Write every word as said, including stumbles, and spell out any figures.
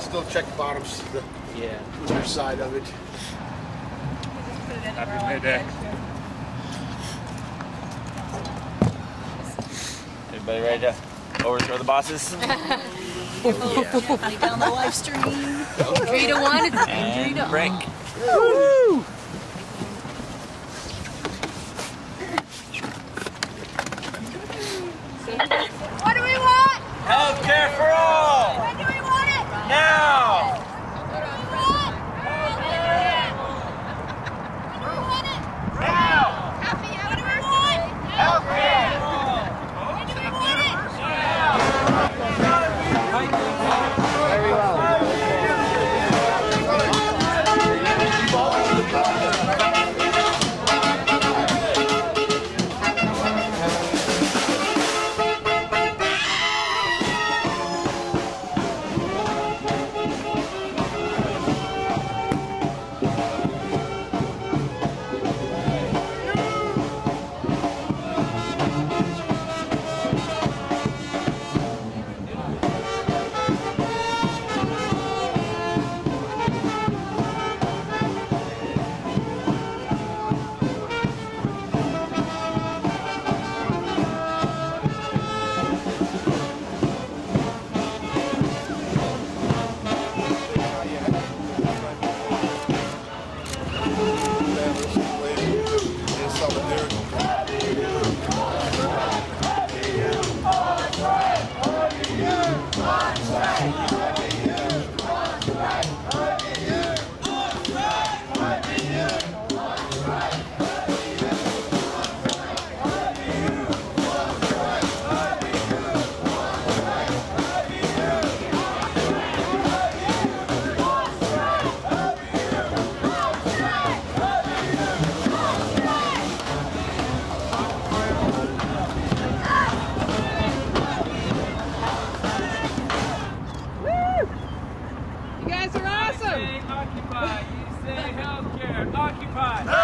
still check the bottoms, the yeah, other side of it. Happy May Day. Everybody ready to overthrow the bosses? Yeah. Down the live stream. Three to one. It's and three to break. Woo! What do we want? Healthcare for all! When do we want it? Now! What do we want? Healthcare. When do we want it? Now! Happy What do we want? Healthcare! When do we want it? Very well. You guys are awesome! Stay occupied. You say healthcare. Occupied.